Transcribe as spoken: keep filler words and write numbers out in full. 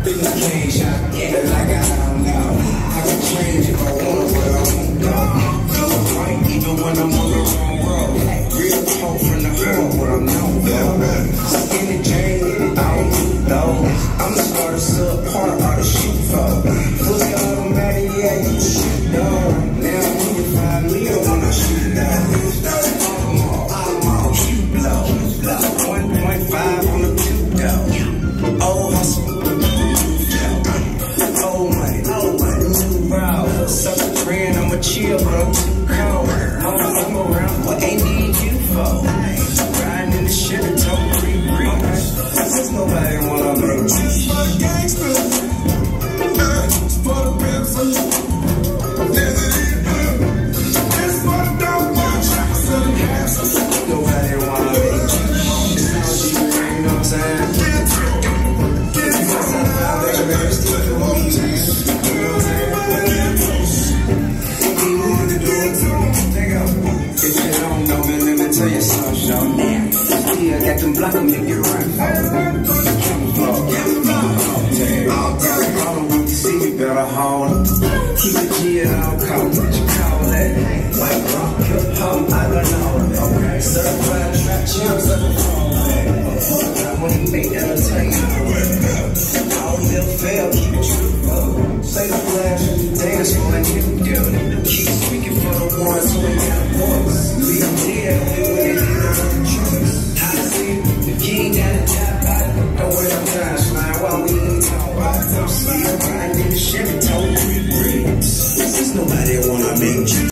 Things change, I get it like I don't know. I can change if I want, but I won't go. I'm right even when I'm on the wrong road. Real hope from the home, but I'm known for. Skinny Jane, I don't do those. I'm the starter sub part of the shoot for. Fully automatic, yeah, you shoot though. Now when you find me, I wanna shoot though. I'm all, I'm all, you blow. one point five on the two though. Oh, hustle. Oh, money, oh, money, new bro. Suck a friend, I'ma chill, bro. Too cold. I'm around, what ain't need you for? Riding in the shit and talking free, free. Cause nobody wanna make you. For the gangsters, for the pimps, it's for the dope boys, for the cats. Nobody wanna make you. It's how you, you know what I'm saying? You must have found that very still for me. You know what I'm saying? If you wanna do it, take out. If you don't know, man, let me tell you something, Sean. Yeah, got them block them, you get run. All the ones to see you better hold them. Keep it G and I'll call what you call that. White rock, hip hop, I don't know. Okay, certified trap champs.